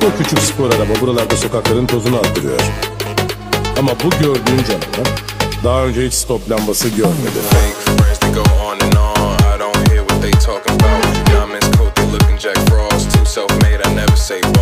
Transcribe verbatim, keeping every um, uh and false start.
O küçük spor araba buralarda sokakların tozunu attırıyor. Ama bu gördüğün canavar daha önce hiç stop lambası görmedi. Say